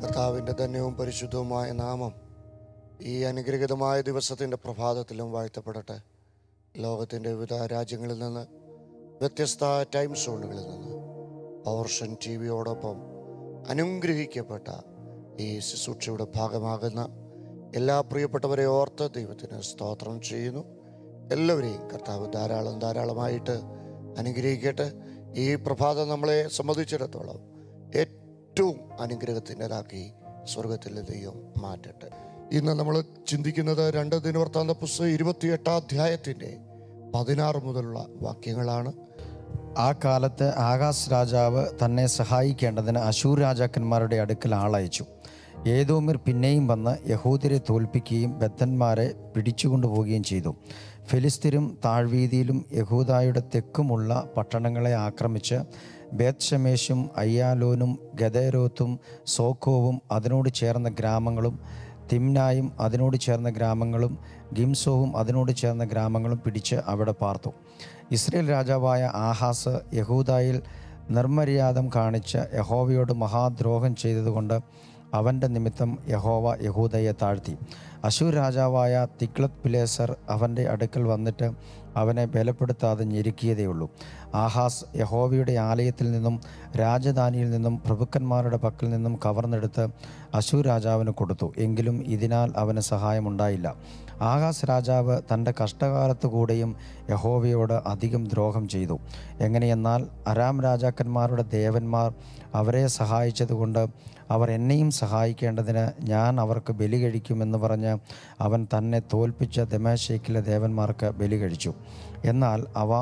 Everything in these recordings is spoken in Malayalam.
കർത്താവിൻ്റെ ധന്യവും പരിശുദ്ധവുമായ നാമം ഈ അനുഗ്രഹീതമായ ദിവസത്തിൻ്റെ പ്രഭാതത്തിലും വാഴ്ത്തപ്പെടട്ടെ. ലോകത്തിൻ്റെ വിവിധ രാജ്യങ്ങളിൽ നിന്ന്, വ്യത്യസ്ത ടൈം സോണുകളിൽ നിന്ന് പവർവിഷൻ ടിവിയോടൊപ്പം അനുഗ്രഹിക്കപ്പെട്ട ഈ ശുശ്രൂഷയുടെ ഭാഗമാകുന്ന എല്ലാ പ്രിയപ്പെട്ടവരെ ഓർത്ത് ദൈവത്തിന് സ്തോത്രം ചെയ്യുന്നു. എല്ലാവരെയും കർത്താവ് ധാരാളമായിട്ട് അനുഗ്രഹിക്കട്ടെ. ഈ പ്രഭാതം നമ്മളെ സംബന്ധിച്ചിടത്തോളം ഏറ്റവും അനുഗ്രഹത്തിൻ്റെതാക്കി സ്വർഗത്തിലെ ദൈവം മാറ്റട്ടെ. ഇന്ന് നമ്മൾ ചിന്തിക്കുന്നത് 2 ദിനവൃത്താന്ത പുസ്തകം 28 അധ്യായത്തിൻ്റെ 16 മുതലുള്ള വാക്യങ്ങളാണ്. ആ കാലത്ത് ആഹാസ് രാജാവ് തന്നെ സഹായിക്കേണ്ടതിന് അശൂർ രാജാക്കന്മാരുടെ അടുക്കൽ ആളയച്ചു. ഏദോമ്യർ പിന്നെയും വന്ന് യഹൂദരെ തോൽപ്പിക്കുകയും ബദ്ധന്മാരെ പിടിച്ചുകൊണ്ടുപോവുകയും ചെയ്തു. ഫിലിസ്തീനും താഴ്വീതിയിലും യഹൂദായുടെ തെക്കുമുള്ള പട്ടണങ്ങളെ ആക്രമിച്ച് ബേത്ത്ശമേശും അയ്യാലോനും ഗദേരോത്തും സോക്കോവും അതിനോട് ചേർന്ന ഗ്രാമങ്ങളും തിമ്നായും അതിനോട് ചേർന്ന ഗ്രാമങ്ങളും ഗിംസോവും അതിനോട് ചേർന്ന ഗ്രാമങ്ങളും പിടിച്ച് അവിടെ പാർത്തു. ഇസ്രയേൽ രാജാവായ ആഹാസ് യഹൂദായിൽ നിർമര്യാദം കാണിച്ച് യഹോവയോട് മഹാദ്രോഹം ചെയ്തതുകൊണ്ട് അവൻ്റെ നിമിത്തം യഹോവ യഹൂദയെ താഴ്ത്തി. അശൂർ രാജാവായ തിഗ്ലത്ത് പിലേസർ അവൻ്റെ അടുക്കൽ വന്നിട്ട് അവനെ ബലപ്പെടുത്താതെ ഞെരുക്കിയതേയുള്ളൂ. ആഹാസ് യഹോവയുടെ ആലയത്തിൽ നിന്നും രാജധാനിയിൽ നിന്നും പ്രഭുക്കന്മാരുടെ പക്കൽ നിന്നും കവർന്നെടുത്ത് അശൂർ രാജാവിന് കൊടുത്തു. എങ്കിലും ഇതിനാൽ അവന് സഹായമുണ്ടായില്ല. ആഹാസ് രാജാവ് തൻ്റെ കഷ്ടകാലത്തു കൂടെയും യഹോവയോട് അധികം ദ്രോഹം ചെയ്തു. എങ്ങനെയെന്നാൽ അരാം രാജാക്കന്മാരുടെ ദേവന്മാർ അവരെ സഹായിച്ചതുകൊണ്ട് അവർ എന്നെയും സഹായിക്കേണ്ടതിന് ഞാൻ അവർക്ക് ബലി കഴിക്കുമെന്ന് പറഞ്ഞ് അവൻ തന്നെ തോൽപ്പിച്ച ദമേശേക്കിലെ ദേവന്മാർക്ക് ബലി കഴിച്ചു. എന്നാൽ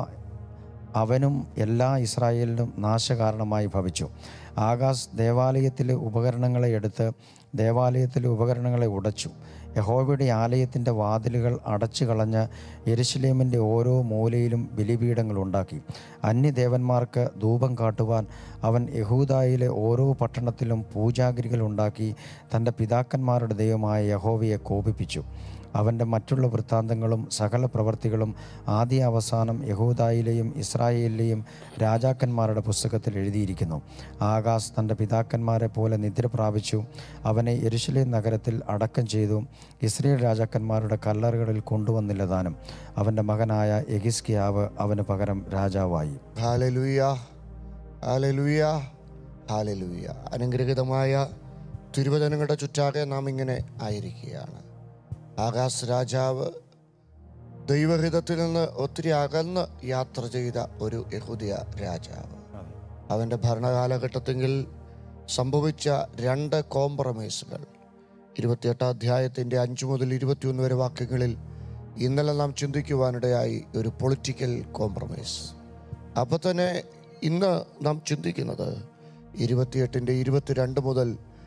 അവനും എല്ലാ ഇസ്രായേലിനും നാശകാരണമായി ഭവിച്ചു. ആഹാസ് ദേവാലയത്തിലെ ഉപകരണങ്ങളെ എടുത്ത് ദേവാലയത്തിലെ ഉപകരണങ്ങളെ ഉടച്ചു. യഹോവയുടെ ആലയത്തിൻ്റെ വാതിലുകൾ അടച്ചു കളഞ്ഞ് യെരുശലേമിൻ്റെ ഓരോ മൂലയിലും ബലിപീഠങ്ങൾ ഉണ്ടാക്കി. അന്യദേവന്മാർക്ക് ധൂപം കാട്ടുവാൻ അവൻ യഹൂദായിലെ ഓരോ പട്ടണത്തിലും പൂജാഗിരികൾ ഉണ്ടാക്കി തൻ്റെ പിതാക്കന്മാരുടെ ദൈവമായ യഹോവയെ കോപിപ്പിച്ചു. അവൻ്റെ മറ്റുള്ള വൃത്താന്തങ്ങളും സകല പ്രവൃത്തികളും ആദ്യ അവസാനം യഹൂദായിലെയും ഇസ്രായേലിലെയും രാജാക്കന്മാരുടെ പുസ്തകത്തിൽ എഴുതിയിരിക്കുന്നു. ആഹാസ് തൻ്റെ പിതാക്കന്മാരെ പോലെ നിദ്ര പ്രാപിച്ചു. അവനെ യെരുശലേം നഗരത്തിൽ അടക്കം ചെയ്തു. ഇസ്രായേൽ രാജാക്കന്മാരുടെ കല്ലറുകളിൽ കൊണ്ടുവന്നില്ല താനും. അവൻ്റെ മകനായ യെഹിസ്കിയാവ് അവന് പകരം രാജാവായി. Hallelujah, hallelujah, hallelujah. അനുഗ്രഹീതമായ തിരുവചനങ്ങളുടെ ചുറ്റാകെ നാം ഇങ്ങനെ ആയിരിക്കുകയാണ്. ആഹാസ് രാജാവ് ദൈവഹിതത്തിൽ നിന്ന് ഒത്തിരി അകന്ന് യാത്ര ചെയ്ത ഒരു യഹൂദിയ രാജാവ്. അവൻ്റെ ഭരണകാലഘട്ടത്തിൽ സംഭവിച്ച 2 കോംപ്രമൈസുകൾ 28 അധ്യായത്തിൻ്റെ 5 മുതൽ 21 വരെ വാക്യങ്ങളിൽ ഇന്നലെ നാം ചിന്തിക്കുവാനിടയായി. ഒരു പൊളിറ്റിക്കൽ കോംപ്രമൈസ്. അപ്പോൾ തന്നെ ഇന്ന് നാം ചിന്തിക്കുന്നത് 28ൻ്റെ 22 മുതൽ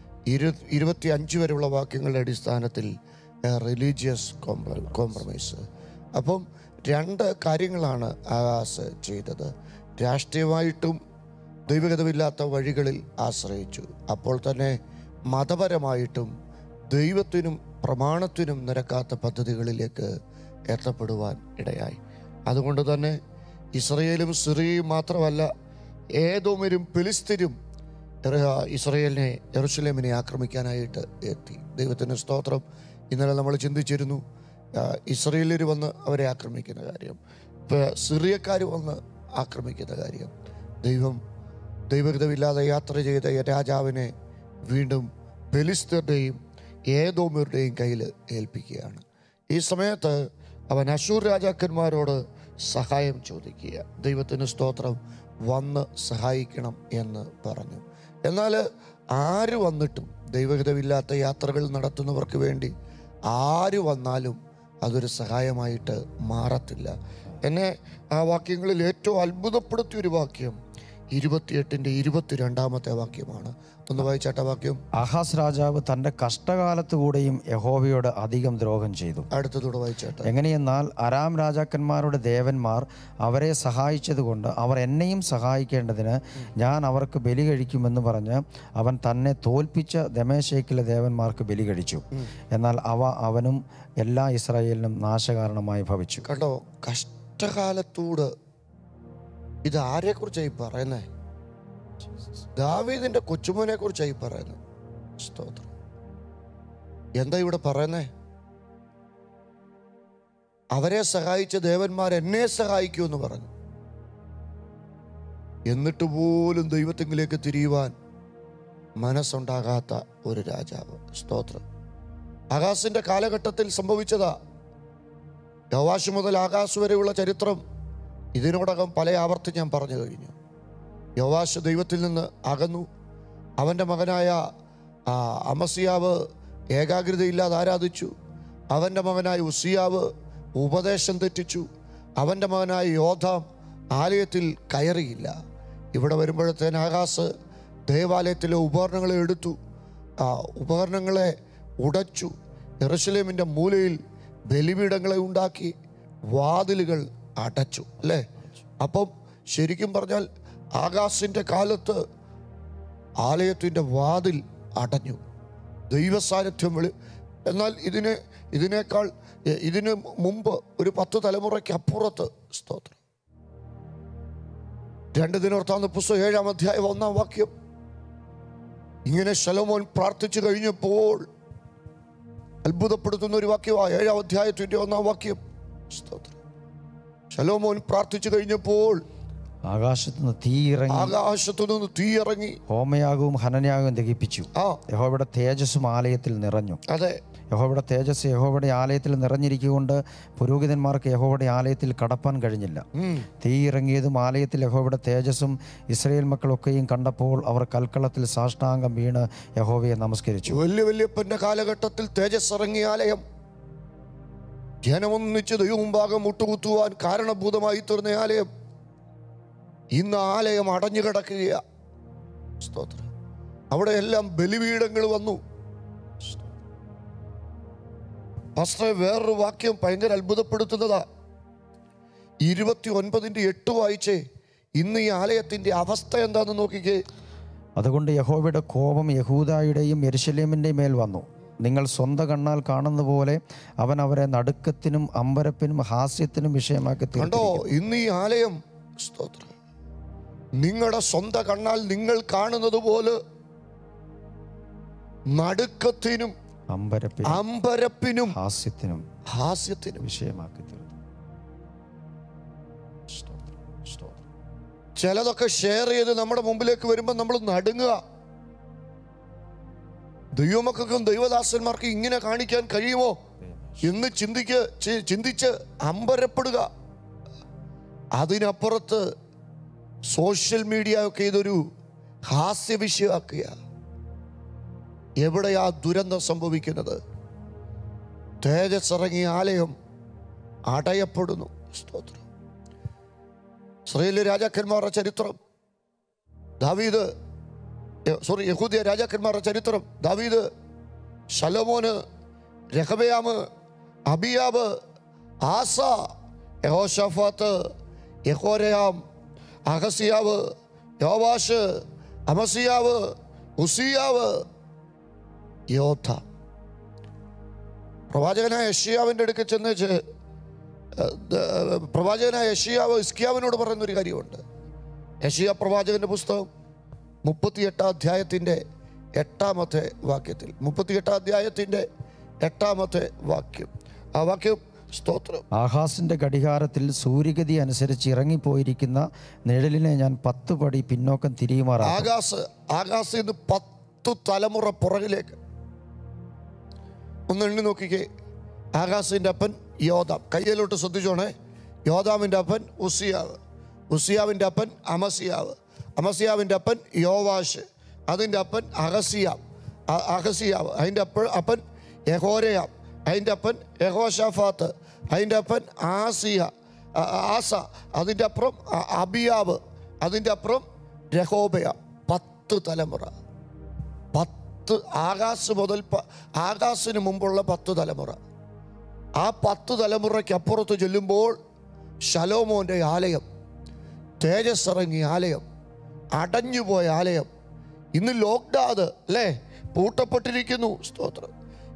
25 വരെയുള്ള വാക്യങ്ങളുടെ അടിസ്ഥാനത്തിൽ റിലീജിയസ് കോംപ്രമൈസ്. അപ്പം 2 കാര്യങ്ങളാണ് ആഹാസ് ചെയ്തത്. രാഷ്ട്രീയമായിട്ടും ദൈവഗതമില്ലാത്ത വഴികളിൽ ആശ്രയിച്ചു. അപ്പോൾ തന്നെ മതപരമായിട്ടും ദൈവത്തിനും പ്രമാണത്തിനും നിരക്കാത്ത പദ്ധതികളിലേക്ക് എത്തപ്പെടുവാൻ ഇടയായി. അതുകൊണ്ട് തന്നെ ഇസ്രയേലും സിറിയയും മാത്രമല്ല, ഏദോമ്യരും ഫിലിസ്തീനും ഇസ്രയേലിനെ യെരുശലേമിനെ ആക്രമിക്കാനായിട്ട് എത്തി. ദൈവത്തിന് സ്തോത്രം. ഇന്നലെ നമ്മൾ ചിന്തിച്ചിരുന്നു ഇസ്രയേലിൽ വന്ന് അവരെ ആക്രമിക്കുന്ന കാര്യം, സിറിയക്കാർ വന്ന് ആക്രമിക്കുന്ന കാര്യം. ദൈവഹിതമില്ലാതെ യാത്ര ചെയ്ത രാജാവിനെ വീണ്ടും ഫെലിസ്തീന്റെയും ഏദോമ്യരുടെയും കയ്യിൽ ഏൽപ്പിക്കുകയാണ്. ഈ സമയത്ത് അവൻ അശൂർ രാജാക്കന്മാരോട് സഹായം ചോദിക്കുക. ദൈവത്തിന് സ്തോത്രം, വന്ന് സഹായിക്കണം എന്ന് പറഞ്ഞു. എന്നാൽ ആര് വന്നിട്ടും ദൈവഹിതമില്ലാത്ത യാത്രകൾ നടത്തുന്നവർക്ക് വേണ്ടി ആര് വന്നാലും അതൊരു സഹായമായിട്ട് മാറത്തില്ല. എന്നെ ആ വാക്യങ്ങളിൽ ഏറ്റവും അത്ഭുതപ്പെടുത്തിയൊരു വാക്യം 28ൻ്റെ 22 വാക്യമാണ്. ഒന്ന് വായിച്ചാട്ട വാക്യം. ആഹാസ് രാജാവ് തൻ്റെ കഷ്ടകാലത്തുകൂടെയും യഹോവയോട് അധികം ദ്രോഹം ചെയ്തു. അടുത്തതൂടെ വായിച്ചാട്ട. എങ്ങനെയെന്നാൽ അരാം രാജാക്കന്മാരുടെ ദേവന്മാർ അവരെ സഹായിച്ചതുകൊണ്ട് അവർ എന്നെയും സഹായിക്കേണ്ടതിന് ഞാൻ അവർക്ക് ബലി കഴിക്കുമെന്ന് പറഞ്ഞ് അവൻ തന്നെ തോൽപ്പിച്ച ദമേശേക്കിലെ ദേവന്മാർക്ക് ബലി കഴിച്ചു. എന്നാൽ അവനും എല്ലാ ഇസ്രായേലിനും നാശകാരണമായി ഭവിച്ചു. കണ്ടോ, കഷ്ടകാലത്തൂട് ഇത് ആരെക്കുറിച്ചായി പറയുന്നത്? ദാവീദിന്റെ കൊച്ചുമോനെ കുറിച്ചായി പറയുന്നത്. സ്തോത്രം. എന്താ ഇവിടെ പറയുന്നേ? അവരെ സഹായിച്ച ദേവന്മാർ എന്നെ സഹായിക്കുമെന്ന് പറഞ്ഞു. എന്നിട്ട് പോലും ദൈവത്തിങ്കിലേക്ക് തിരിയുവാൻ മനസ്സുണ്ടാകാത്ത ഒരു രാജാവ്. സ്തോത്രം. ആകാശിന്റെ കാലഘട്ടത്തിൽ സംഭവിച്ചതാ. യോവാശ് മുതൽ ആകാശ് വരെയുള്ള ചരിത്രം ഇതിനോടകം പല ആവർത്തി ഞാൻ പറഞ്ഞു കഴിഞ്ഞു. യോവാശ് ദൈവത്തിൽ നിന്ന് അകന്നു. അവൻ്റെ മകനായ അമസ്യാവ് ഏകാഗ്രതയില്ലാതെ ആരാധിച്ചു. അവൻ്റെ മകനായ ഉസിയാവ് ഉപദേശം തെറ്റിച്ചു. അവൻ്റെ മകനായ യോധാം ആലയത്തിൽ കയറിയില്ല. ഇവിടെ വരുമ്പോഴത്തേന് ആകാശ് ദേവാലയത്തിലെ ഉപകരണങ്ങളെ എടുത്തു, ഉപകരണങ്ങളെ ഉടച്ചു, യെരൂശലേമിൻ്റെ മൂലയിൽ ബലിപീഠങ്ങളെ ഉണ്ടാക്കി, വാതിലുകൾ അടച്ചു. അല്ലേ? അപ്പം ശരിക്കും പറഞ്ഞാൽ ആകാശിൻ്റെ കാലത്ത് ആലയത്തിൻ്റെ വാതിൽ അടഞ്ഞു. ദൈവസാന്നിധ്യം എന്നാൽ ഇതിന് മുമ്പ് ഒരു 10 തലമുറയ്ക്ക് അപ്പുറത്ത്, സ്തോത്രം, 2 ദിനവൃത്താന്ത പുസ്തകം 7-ാം അധ്യായം 1-ാം വാക്യം, ഇങ്ങനെ ശലോമോൻ പ്രാർത്ഥിച്ചു കഴിഞ്ഞപ്പോൾ, അത്ഭുതപ്പെടുത്തുന്ന ഒരു വാക്യമാണ് 7-ാം അധ്യായത്തിൻ്റെ 1-ാം വാക്യം. സ്തോത്രം. ശലോമോൻ പ്രാർത്ഥിച്ചു കഴിഞ്ഞപ്പോൾ ആകാശത്തുനിന്ന് തീ ഇറങ്ങി ഹോമയാഗവും ഹനനയാഗവും ദഹിപ്പിച്ചു. യഹോവയുടെ തേജസ്സും ആലയത്തിൽ നിറഞ്ഞു. അതെ, യഹോവയുടെ തേജസ് യഹോവയുടെ ആലയത്തിൽ നിറഞ്ഞിരിക്കൊണ്ട് പുരോഹിതന്മാർക്ക് യഹോവയുടെ ആലയത്തിൽ കടപ്പാൻ കഴിഞ്ഞില്ല. തീ ഇറങ്ങിയതും ആലയത്തിൽ യഹോവയുടെ തേജസ്സും ഇസ്രായേൽ മക്കളൊക്കെയും കണ്ടപ്പോൾ അവർ കൽക്കളത്തിൽ സാഷ്ടാംഗം വീണ് യഹോവയെ നമസ്കരിച്ചു. വല്യപ്പന്റെ കാലഘട്ടത്തിൽ തേജസ് ഇറങ്ങിയ ആലയം, ജനമൊന്നിച്ച് ദൈവമുമ്പാകെ മുട്ടുകുത്തുവാൻ കാരണഭൂതമായി തീർന്ന ആലയം, ഇന്ന് ആലയം അടഞ്ഞു കിടക്കുകയാ. സ്തോത്രം. അവിടെ എല്ലാം ബലിപീഠങ്ങൾ വന്നു. പാസ്റ്ററെ, വേറൊരു വാക്യം ഭയങ്കര അത്ഭുതപ്പെടുത്തുന്നതാ. 29:8 വായിച്ചേ. ഇന്ന് ഈ ആലയത്തിന്റെ അവസ്ഥ എന്താന്ന് നോക്കിക്കേ. അതുകൊണ്ട് യഹോവയുടെ കോപം യഹൂദായുടെയും യെരൂശലേമിന്റെയും മേൽ വന്നു. നിങ്ങൾ സ്വന്തം കണ്ണാൽ കാണുന്ന പോലെ അവൻ അവരെ നടുക്കത്തിനും അമ്പരപ്പിനും ഹാസ്യത്തിനും വിഷയമാക്കി തീർത്തോ. ഇന്ന് ഈ ആലയം, സ്തോത്രം, നിങ്ങളുടെ സ്വന്തം കണ്ണാൽ നിങ്ങൾ കാണുന്നത് പോലെ നടുക്കത്തിനും അമ്പരപ്പിനും ഹാസ്യത്തിനും വിഷയമാക്കി തീർന്നു. ചിലതൊക്കെ ഷെയർ ചെയ്ത് നമ്മുടെ മുമ്പിലേക്ക് വരുമ്പോൾ നമ്മൾ നടുങ്ങുക. ദൈവമക്കൾക്കും ദൈവദാസന്മാർക്കും ഇങ്ങനെ കാണിക്കാൻ കഴിയുമോ എന്ന് ചിന്തിച്ച് അമ്പരപ്പെടുക. അതിനപ്പുറത്ത് സോഷ്യൽ മീഡിയ ഒക്കെ ഇതൊരു ഹാസ്യ വിഷയമാക്കുക. എവിടെയാ ദുരന്തം സംഭവിക്കുന്നത്? തേജസ് ഇറങ്ങിയ ആലയം അടയപ്പെടുന്നു. സ്തോത്രം. ഇസ്രായേൽ രാജാക്കന്മാരുടെ ചരിത്രം, യഹൂദിയ രാജാക്കന്മാരുടെ ചരിത്രം, ദാവീദ്, ശലോമോന്, രഹബയാം, അബിയാവ്, ആസ, യഹോശാഫാത്ത്, യഹോരയാം, അഹസ്യാവ്, യോവാശ്, അമസ്യാവ്, ഉസിയാവ്, യോഥാം. പ്രവാചകനായ യെശയ്യാവിൻ്റെ അടുക്കൽ ചെന്ന് പ്രവാചകനായ യെശയ്യാവ് ഹിസ്കിയാവിനോട് പറയുന്നൊരു കാര്യമുണ്ട്. യെശയ്യാ പ്രവാചകന്റെ പുസ്തകം 38-ാം അധ്യായത്തിൻ്റെ 8-ാമത്തെ വാക്യത്തിൽ, 38-ാം അധ്യായത്തിൻ്റെ 8-ാമത്തെ വാക്യം, ആ വാക്യം, സ്തോത്രം, ആഹാസിന്റെ ഘടികാരത്തിൽ സൂര്യഗതി അനുസരിച്ച് ഇറങ്ങിപ്പോയിരിക്കുന്ന നിഴലിനെ ഞാൻ 10 പടി പിന്നോക്കം തിരിയുമാറാ. ആകാശ് ഇന്ന് 10 തലമുറ പുറകിലേക്ക്. ഒന്ന് എണ്ണി നോക്കിക്കേ. ആകാശിന്റെ അപ്പൻ യോധാം, കയ്യിലോട്ട് ശ്രദ്ധിച്ചോണേ. യോധാമിന്റെ അപ്പൻ ഉസിയാവ്, ഉസിയാവിന്റെ അപ്പൻ അമസ്യാവ്, അമസ്യാവിന്റെ അപ്പൻ യോവാശ്, അതിൻ്റെ അപ്പൻ അഹസ്യാവ്, അതിൻ്റെ അപ്പൻ യഹോരയാം, അതിൻ്റെ അപ്പൻ യഹോശാഫാത്ത്, അതിൻ്റെ അപ്പൻ ആസ, അതിൻ്റെ അപ്പുറം അബിയാവ്, അതിൻ്റെ അപ്പുറം രഹോബയാം. 10 തലമുറ. 10 ആകാശിന് മുമ്പുള്ള 10 തലമുറ. ആ 10 തലമുറയ്ക്ക് അപ്പുറത്ത് ചെല്ലുമ്പോൾ ശലോമോന്റെ ആലയം, തേജസ് ഇറങ്ങിയ ആലയം, അടഞ്ഞുപോയ ആലയം, ഇന്ന് ലോക്ക്ഡൗൺ അല്ലേ, പൂട്ടപ്പെട്ടിരിക്കുന്നു. സ്തോത്രം.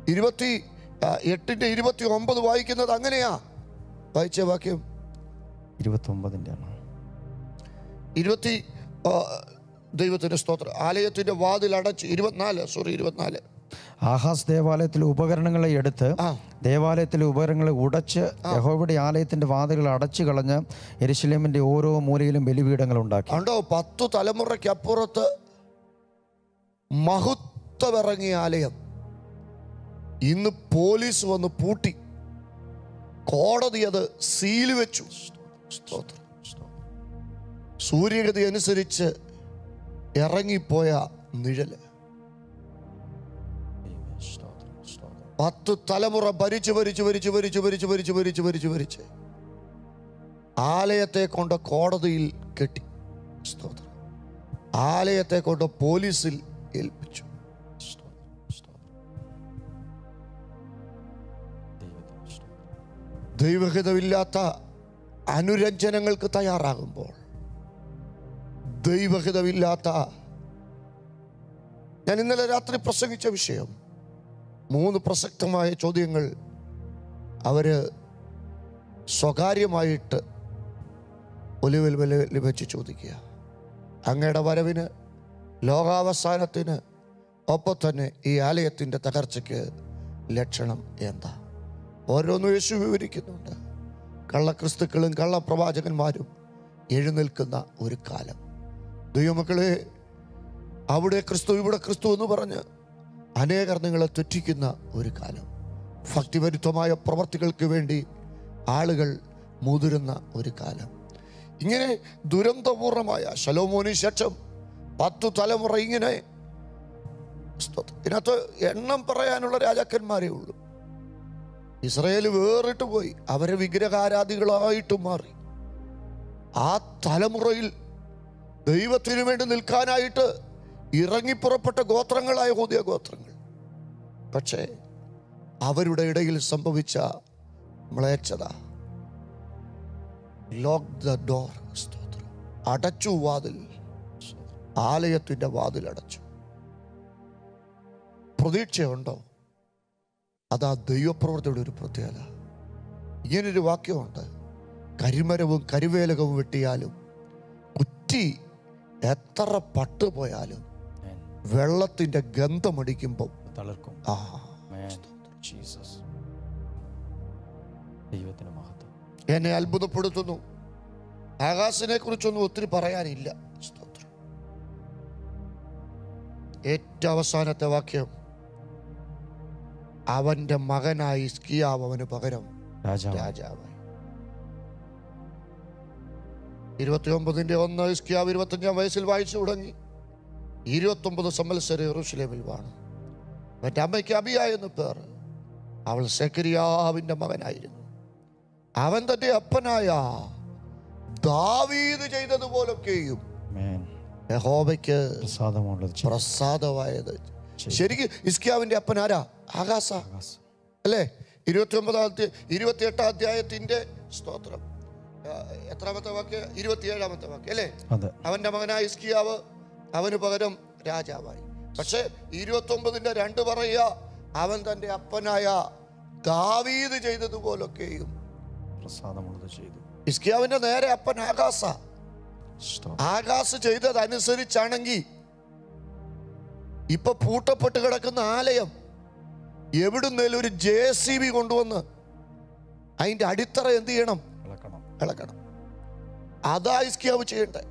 28-29 വായിക്കുന്നത് അങ്ങനെയാ. വായിച്ച വാക്യം 29-ന്റെ ദൈവത്തിന്റെ സ്തോത്രം. ആലയത്തിന്റെ വാതിൽ അടച്ച് 24 ആഹാസ് ദേവാലയത്തിലെ ഉപകരണങ്ങളെ എടുത്ത് ദേവാലയത്തിലെ ഉപകരണങ്ങളെ ഉടച്ച് യഹോവയുടെ ആലയത്തിന്റെ വാതിലുകൾ അടച്ചു കളഞ്ഞ് യെരൂശലേമിന്റെ ഓരോ മൂലയിലും ബലിപീഠങ്ങൾ ഉണ്ടാക്കി. കണ്ടോ, 10 തലമുറയ്ക്കപ്പുറത്ത് മഹത്വമിറങ്ങിയ ആലയം ഇന്ന് പോലീസ് വന്ന് പൂട്ടി, കോടതി അത് സീല് വെച്ചു. സൂര്യഗതി അനുസരിച്ച് ഇറങ്ങിപ്പോയ നിഴല്. 10 തലമുറ ഭരിച്ച് ആലയത്തെ കൊണ്ട് കോടതിയിൽ കെട്ടി. സ്തോത്രം. ആലയത്തെ കൊണ്ട് പോലീസിൽ ഏൽപ്പിച്ചു. ദൈവഹിതമില്ലാത്ത അനുരഞ്ജനങ്ങൾക്ക് തയ്യാറാകുമ്പോൾ, ദൈവഹിതമില്ലാത്ത, ഞാൻ ഇന്നലെ രാത്രി പ്രസംഗിച്ച വിഷയം, 3 പ്രസക്തമായ ചോദ്യങ്ങൾ അവര് സ്വകാര്യമായിട്ട് ഒലിവിൽ വെച്ച് ചോദിക്കുക. അങ്ങയുടെ വരവിന്, ലോകാവസാനത്തിന്, ഒപ്പം തന്നെ ഈ ആലയത്തിൻ്റെ തകർച്ചയ്ക്ക് ലക്ഷണം എന്താ? ഓരോന്നും യേശു വിവരിക്കുന്നുണ്ട്. കള്ളക്രിസ്തുക്കളും കള്ളപ്രവാചകന്മാരും എഴുന്നേൽക്കുന്ന ഒരു കാലം. ദൈവമക്കളെ, അവിടെ ക്രിസ്തു ഇവിടെ ക്രിസ്തു എന്ന് പറഞ്ഞ് അനേകർ നിങ്ങളെ തെറ്റിക്കുന്ന ഒരു കാലം. ഭക്തിപരിത്വമായ പ്രവർത്തികൾക്ക് വേണ്ടി ആളുകൾ മുതിരുന്ന ഒരു കാലം. ഇങ്ങനെ ദുരന്തപൂർണമായ ശലോമോന് ശേഷം 10 തലമുറ ഇങ്ങനെ. ഇതിനകത്ത് എണ്ണം പറയാനുള്ള രാജാക്കന്മാരേ ഉള്ളൂ. ഇസ്രായേൽ വേറിട്ട് പോയി, അവരെ വിഗ്രഹാരാധികളായിട്ട് മാറി. ആ തലമുറയിൽ ദൈവത്തിനു വേണ്ടി നിൽക്കാനായിട്ട് ഇറങ്ങിപ്പുറപ്പെട്ട ഗോത്രങ്ങളായ യഹൂദ ഗോത്രങ്ങൾ. പക്ഷേ അവരുടെ ഇടയിൽ സംഭവിച്ച മ്ലേച്ഛത, ലോക്ക് ദ ഡോർ. അടച്ചു വാതിൽ, ആലയത്തിന്റെ വാതിൽ അടച്ചു. പ്രതീക്ഷയുണ്ടോ? അതാ ദൈവപ്രവർത്തിയുടെ ഒരു പ്രത്യേകത. ഇങ്ങനൊരു വാക്യമുണ്ട്: കരിമരവും കരിവേലകവും വെട്ടിയാലും, കുറ്റി എത്ര പട്ടുപോയാലും, വെള്ളത്തിന്റെ ഗന്ധമടിക്കുമ്പോൾ തളർക്കും. എന്നെ അത്ഭുതപ്പെടുത്തുന്നു. ആകാശിനെ കുറിച്ചൊന്നും ഒത്തിരി പറയാനില്ല. സ്തോത്രം. ഏറ്റവും അവസാനത്തെ വാക്യം, അവന്റെ മകനായി ഹിസ്കിയാവ് അവന് പകരം രാജാവായി. 29:1 ഹിസ്കിയാവ് 25-ാം വയസ്സിൽ വായിച്ചു തുടങ്ങി. 29 സംവത്സരം യെരൂശലേമിൽ വാണു. അവന്റെ അമ്മയ്ക്ക് അബിയ എന്ന് പേർ. അവൾ സെഖര്യാവിന്റെ മകനായിരുന്നു. അവൻ തന്റെ അപ്പനായ ദാവീദ് ചെയ്തതുപോലൊക്കെയും യഹോവയ്ക്ക് പ്രസാദമായത്. ശരിക്കും ഹിസ്കിയാവിന്റെ അപ്പൻ ആരാ? ആകാശ അല്ലേ? 28-ാം അധ്യായത്തിന്റെ സ്തോത്രം എത്രാമത്തെ വാക്യം? 27-ാമത്തെ വാക്യം അല്ലേ? അവന്റെ മകനായ ഹിസ്കിയാവ് അവന് പകരം രാജാവായി. പക്ഷെ 29-ന്റെ 2 പറയുക, അവൻ തന്റെ അപ്പനായ ദാവീദ് ചെയ്തതുപോലൊക്കെയും പ്രസാദമുള്ളത് ചെയ്തു. ഹിസ്കിയാവിന്റെ നേരെ അപ്പൻ ആകാശ. ആകാശ് ചെയ്തതനുസരിച്ചാണെങ്കിൽ ഇപ്പൊ പൂട്ടപ്പെട്ട് കിടക്കുന്ന ആലയം എവിടുന്നേലും ഒരു JCB കൊണ്ടുവന്ന് അതിന്റെ അടിത്തറ എന്ത് ചെയ്യണം? ഇളക്കണം. അതാ ഹിസ്കിയാവ് ചെയ്യണ്ടേ.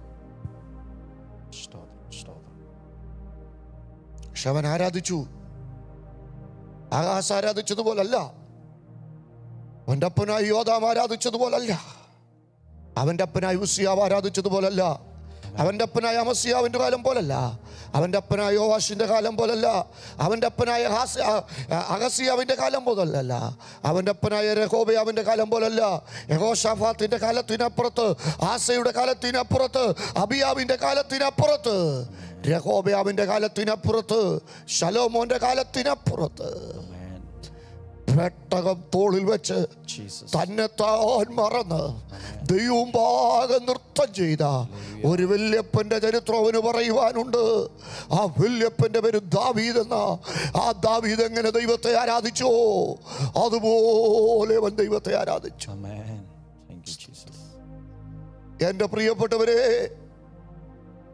പക്ഷെ അവൻ ആരാധിച്ചു. ആകാശ് ആരാധിച്ചതുപോലല്ല. അവന്റെ അപ്പനായി യോദാം ആരാധിച്ചതുപോലല്ല. അവന്റെ അപ്പനായി ഉസ്സിയാവ് ആരാധിച്ചതുപോലല്ല. അവന്റെ അപ്പനായ അമസ്യാവിന്റെ കാലം പോലല്ല. അവന്റെ അപ്പനായ യോവാശിന്റെ കാലം പോലല്ല. അവന്റെ അപ്പനായ അഹസ്യാവിന്റെ കാലം പോലല്ല. അവന്റെ അപ്പനായ രഹോബയാവിന്റെ കാലം പോലല്ല. യഹോശാഫാത്തിന്റെ കാലത്തിനപ്പുറത്ത്, ആസയുടെ കാലത്തിനപ്പുറത്ത്, അബിയാവിന്റെ കാലത്തിനപ്പുറത്ത്, രഹോബയാവിന്റെ കാലത്തിനപ്പുറത്ത്, ശലോമോന്റെ കാലത്തിനപ്പുറത്ത് പെട്ടകം തോളിൽ വെച്ച് തന്നെ താൻ മറന്ന് ദൈവം ഭാഗം നൃത്തം ചെയ്ത ഒരു വല്യപ്പന്റെ ചരിത്രം അവന് പറയുവാനുണ്ട്. ആ വല്യപ്പന്റെ പേര് ദാവീദ് എന്ന. ആ ദാവീദ് എങ്ങനെ ദൈവത്തെ ആരാധിച്ചോ അതുപോലെ അവൻ ദൈവത്തെ ആരാധിച്ചു. എന്റെ പ്രിയപ്പെട്ടവരെ,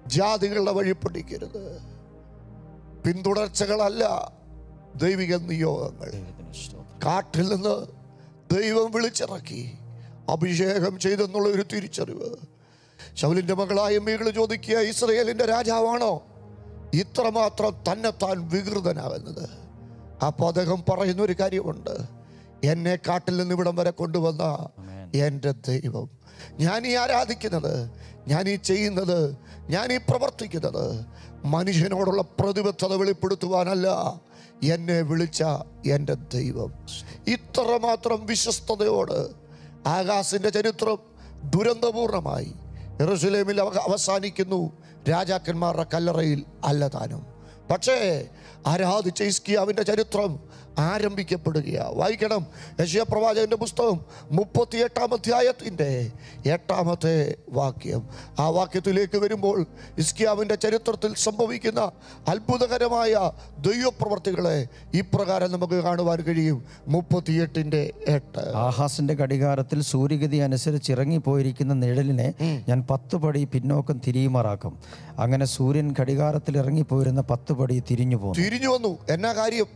ജാതികളുടെ വഴി പഠിക്കരുത്. പിന്തുടർച്ചകളല്ല ദൈവിക നിയോഗങ്ങൾ. കാട്ടിൽ നിന്ന് ദൈവം വിളിച്ചിറക്കി അഭിഷേകം ചെയ്തെന്നുള്ള ഒരു തിരിച്ചറിവ്. ശൗലിന്റെ മകളായ മീകൾ ചോദിക്കുക, ഇസ്രയേലിന്റെ രാജാവാണോ ഇത്രമാത്രം തന്നെത്താൻ വികൃതനാകുന്നത്? അപ്പോൾ അദ്ദേഹം പറയുന്ന ഒരു കാര്യമുണ്ട്, എന്നെ കാട്ടിൽ നിന്ന് ഇവിടം വരെ കൊണ്ടുവന്ന എൻ്റെ ദൈവം, ഞാൻ ഈ ആരാധിക്കുന്നത്, ഞാൻ ഈ ചെയ്യുന്നത്, ഞാൻ ഈ പ്രവർത്തിക്കുന്നത് മനുഷ്യനോടുള്ള പ്രതിബദ്ധത വെളിപ്പെടുത്തുവാനല്ല, എന്നെ വിളിച്ച എൻ്റെ ദൈവം. ഇത്രമാത്രം വിശ്വസ്തയോട് ആകാശിൻ്റെ ചരിത്രം ദുരന്തപൂർണമായി യെരൂശലേമിൽ അവസാനിക്കുന്നു. രാജാക്കന്മാരുടെ കല്ലറയിൽ അല്ല താനും. പക്ഷേ ആരാധിച്ച ഹിസ്കിയാവിൻ്റെ ചരിത്രം ആരംഭിക്കപ്പെടുകയാണ്. വായിക്കണം യെശയ്യാ പ്രവാചകന്റെ പുസ്തകം 38-ാം അധ്യായത്തിൻ്റെ 8-ാമത്തെ വാക്യം. ആ വാക്യത്തിലേക്ക് വരുമ്പോൾ ഹിസ്കിയാവിൻ്റെ ചരിത്രത്തിൽ സംഭവിക്കുന്ന അത്ഭുതകരമായ ദൈവപ്രവർത്തികളെ ഇപ്രകാരം നമുക്ക് കാണുവാൻ കഴിയും. 38:8. ആഹാസിന്റെ ഘടികാരത്തിൽ സൂര്യഗതി അനുസരിച്ച് ഇറങ്ങിപ്പോയിരിക്കുന്ന നിഴലിനെ ഞാൻ 10 പടി പിന്നോക്കം തിരിയുമാറാക്കും. അങ്ങനെ സൂര്യൻ ഘടികാരത്തിൽ ഇറങ്ങിപ്പോയിരുന്ന 10 പടി തിരിഞ്ഞു വന്നു. എന്നാ കാര്യം?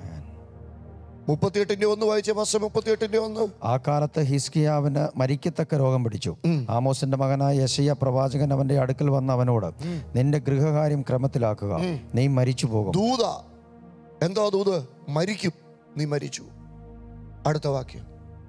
38:1 വായിച്ച 38:1. ആ കാലത്ത് ഹിസ്കിയാവിന് മരിക്കത്തക്ക രോഗം പിടിച്ചു. ആമോസിന്റെ മകനായ യെശയ്യാ പ്രവാചകൻ അവന്റെ അടുക്കൽ വന്ന അവനോട്, നിന്റെ ഗൃഹകാര്യം ക്രമത്തിലാക്കുക, നീ മരിച്ചു പോകും. ദൂത എന്തോ ദൂത്? മരിക്കും, നീ മരിച്ചു. അടുത്ത വാക്യം,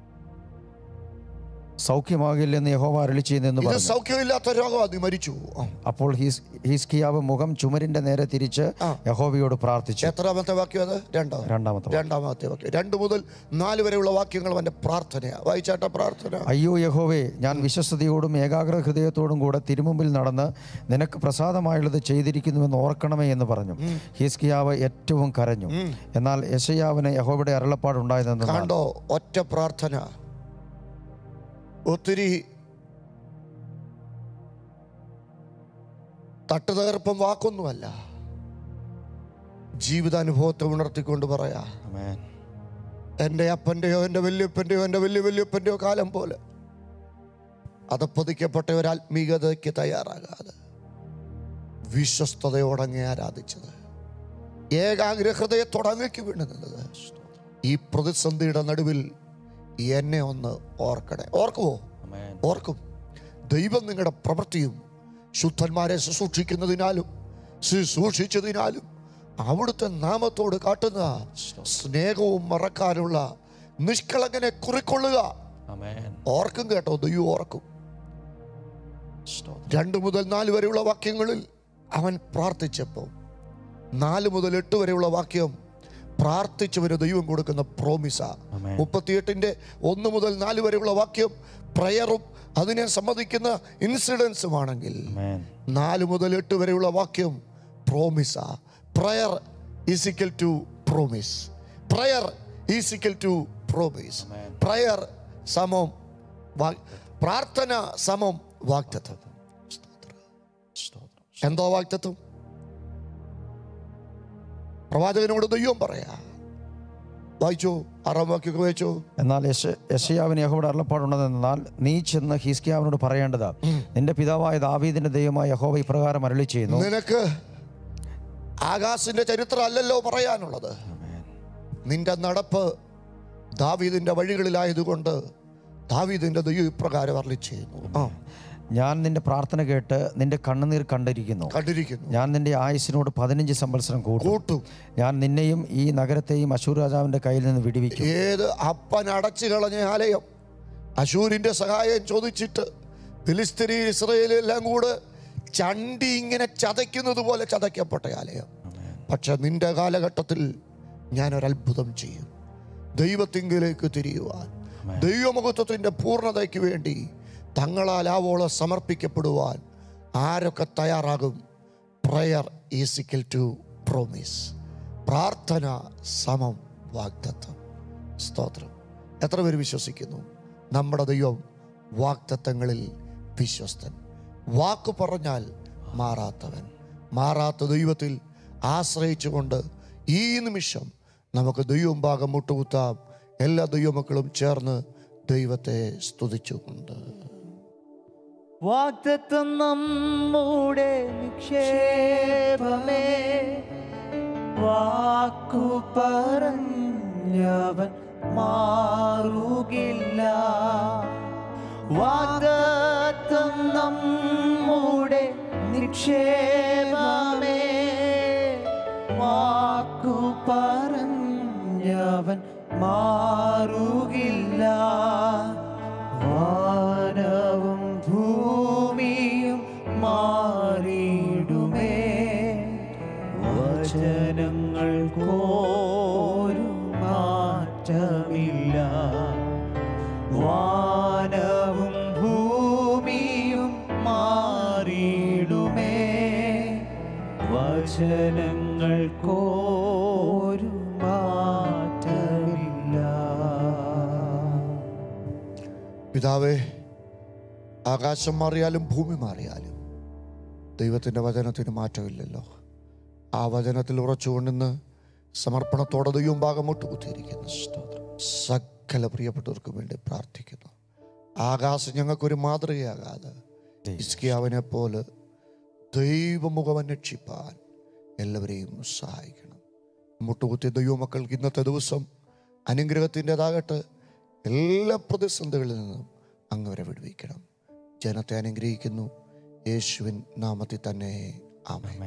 സൗഖ്യമാകില്ലെന്ന് യഹോവ അരുളിച്ചെയ്യുന്നു പറഞ്ഞു. സൗഖ്യമില്ലാത്ത രോഗം, നീ മരിച്ചു. അപ്പോൾ ഹിസ്കിയാവ് മുഖം ചുമരിന്റെ നേരെ തിരിച്ച് യഹോവയോട് പ്രാർത്ഥിച്ചു. എത്രാമത്തെ വാക്യം അത്? രണ്ടാമത്തെ വാക്യം. 2 മുതൽ 4 വരെയുള്ള വാക്യങ്ങൾ അവന്റെ പ്രാർത്ഥനയാണ്. വായിച്ചാട്ട പ്രാർത്ഥന. അയ്യോ യഹോവേ, ഞാൻ വിശ്വസ്തയോടും ഏകാഗ്ര ഹൃദയത്തോടും കൂടെ തിരുമുമ്പിൽ നടന്ന് നിനക്ക് പ്രസാദമായുള്ളത് ചെയ്തിരിക്കുന്നുവെന്ന് ഓർക്കണമേ എന്ന് പറഞ്ഞു. ഹിസ്കിയാവ് ഏറ്റവും കരഞ്ഞു. എന്നാൽ യെശയ്യാവിന് യഹോവയുടെ അരുളപ്പാടുണ്ടായതെന്ന് കണ്ടോ? ഒറ്റ പ്രാർത്ഥന. ഒത്തിരി തട്ടുതകർപ്പം വാക്കൊന്നുമല്ല, ജീവിതാനുഭവത്തെ ഉണർത്തിക്കൊണ്ട് പറയാ, എൻ്റെ അപ്പൻ്റെയോ എൻ്റെ വല്യപ്പൻ്റെയോ എൻ്റെ വല്യപ്പൻ്റെയോ കാലം പോലെ അതപ്പതിക്കപ്പെട്ട ഒരു ആത്മീയതയ്ക്ക് തയ്യാറാകാതെ വിശ്വസ്തയോടങ്ങി ആരാധിച്ചത്, ഏകാഗ്ര ഹൃദയത്തോടങ്ങയ്ക്ക് വീണ് നിന്നത്, ഈ പ്രതിസന്ധിയുടെ നടുവിൽ എന്നെ ഒന്ന് ഓർക്കണേ. ഓർക്കുമോ? ഓർക്കും. ദൈവം നിങ്ങളുടെ പ്രവൃത്തിയും ശുദ്ധന്മാരെ ശുശ്രൂഷിക്കുന്നതിനാലും ശുശ്രൂഷിച്ചതിനാലും അവിടുത്തെ നാമത്തോട് കാട്ടുന്ന സ്നേഹവും മറക്കാനുള്ള നിഷ്കളങ്കനെ കുറിക്കൊള്ളുക. ഓർക്കും കേട്ടോ, ദൈവം ഓർക്കും. 2 മുതൽ 4 വരെയുള്ള വാക്യങ്ങളിൽ അവൻ പ്രാർത്ഥിച്ചപ്പോൾ 4 മുതൽ 8 വരെയുള്ള വാക്യം പ്രാർത്ഥിച്ചവന് ദൈവം കൊടുക്കുന്ന പ്രോമിസാ. 38:1 മുതൽ 4 വരെയുള്ള വാക്യം പ്രയറും അതിനെ സംബന്ധിക്കുന്ന ഇൻസിഡൻസുമാണെങ്കിൽ 4 മുതൽ 8 വരെയുള്ള വാക്യം പ്രോമിസാ. Prayer is equal to promise. Prayer is equal to promise. Prayer സമം പ്രാർത്ഥന സമം വാഗ്ദത്തം. എന്തോ വാഗ്ദത്തം? പ്രവാചകനോട് ദൈവം പറയാ. വായിച്ചോ, 6-ാം വാക്യമൊക്കെ വായിച്ചോ. എന്നാൽ യെശയ്യാവിന് യഹോവയുടെ അരുളപ്പാടുണ്ടെന്നാൽ നീ ചെന്ന് ഹിസ്കിയാവിനോട് പറയേണ്ടത്, നിന്റെ പിതാവായ ദാവീദിന്റെ ദൈവമായ യഹോവ ഇപ്രകാരം അരുളി ചെയ്യുന്നു. നിനക്ക് ആകാശിന്റെ ചരിത്രം അല്ലല്ലോ പറയാനുള്ളത്. നിന്റെ നടപ്പ് ദാവീദിന്റെ വഴികളിലായതുകൊണ്ട് ദാവീദിന്റെ ദൈവം ഇപ്രകാരം അരുളി ചെയ്യുന്നു. ഞാൻ നിന്റെ പ്രാർത്ഥന കേട്ട് നിന്റെ കണ്ണുനീർ കണ്ടിരിക്കുന്നു. ഞാൻ നിന്റെ ആയുസിനോട് 15 സംവത്സരം കൂട്ടും. ഞാൻ നിന്നെയും ഈ നഗരത്തെയും അശൂർ രാജാവിന്റെ കയ്യിൽ നിന്ന് വിടുവിക്കും. ഏത് അപ്പൻ അടച്ചു കളഞ്ഞ ആലയം അശൂരിന്റെ സഹായം ചോദിച്ചിട്ട് ഫിലിസ്തീൻ ഇസ്രായേലെല്ലാം കൂടെ ചണ്ടി ഇങ്ങനെ ചതയ്ക്കുന്നത് പോലെ ചതയ്ക്കപ്പെട്ട ആലയം. പക്ഷെ നിന്റെ കാലഘട്ടത്തിൽ ഞാനൊരത്ഭുതം ചെയ്യും. ദൈവത്തിങ്കിലേക്ക് തിരിയുവാൻ, ദൈവമഹത്വത്തിന്റെ പൂർണ്ണതയ്ക്ക് വേണ്ടി തങ്ങളാൽ ആവോളം സമർപ്പിക്കപ്പെടുവാൻ ആരൊക്കെ തയ്യാറാകും? Prayer is equal to promise. പ്രാർത്ഥന സമം വാഗ്ദത്തം. സ്തോത്രം. എത്ര പേര് വിശ്വസിക്കുന്നു നമ്മുടെ ദൈവം വാഗ്ദത്തങ്ങളിൽ വിശ്വസ്തൻ? വാക്ക് പറഞ്ഞാൽ മാറാത്തവൻ. മാറാത്ത ദൈവത്തിൽ ആശ്രയിച്ചുകൊണ്ട് ഈ നിമിഷം നമുക്ക് ദൈവം ഭാഗം മുട്ടുകുത്താം. എല്ലാ ദൈവമക്കളും ചേർന്ന് ദൈവത്തെ സ്തുതിച്ചുകൊണ്ട് വാഗ്ദത്തം നമ്മുടെ നിക്ഷേപമേ, വാക്കു പറഞ്ഞവൻ മാറുകില്ല. വാഗ്ദത്തം നമ്മുടെ നിക്ഷേപമേ, വാക്കു പറഞ്ഞവൻ മാറുകില്ല. വാനവും ഭൂമിയും മാറിയിടുമേ, വചനങ്ങൾക്കൊരു മാറ്റമില്ല. വാനവും ഭൂമിയും മാറിയിടുമേ, വചനങ്ങൾക്കൊരു മാറ്റമില്ല. പിതാവേ, ആകാശം മാറിയാലും ഭൂമി മാറിയാലും ദൈവത്തിൻ്റെ വചനത്തിന് മാറ്റമില്ലല്ലോ. ആ വചനത്തിൽ ഉറച്ചുകൊണ്ടിന്ന് സമർപ്പണത്തോടെ ദൈവം ഭാഗം മുട്ടുകുത്തിയിരിക്കുന്നു. സ്തോത്രം. സകല പ്രിയപ്പെട്ടവർക്കും വേണ്ടി പ്രാർത്ഥിക്കുന്നു. ആകാശം ഞങ്ങൾക്കൊരു മാതൃകയാകാതെ ഹിസ്കിയാവിനെ പോലെ ദൈവമുഖം അന്വേഷിപ്പാൻ എല്ലാവരെയും സഹായിക്കണം. മുട്ടുകുത്തിയ ദൈവമക്കൾക്ക് ഇന്നത്തെ ദിവസം അനുഗ്രഹത്തിൻ്റെതാകട്ടെ. എല്ലാ പ്രതിസന്ധികളിൽ നിന്നും അങ്ങവരെ വിടുവിക്കണം. ജനത്തെ അനുഗ്രഹിക്കുന്നു യേശുവിൻ നാമത്തിൽ തന്നെ. ആമേൻ.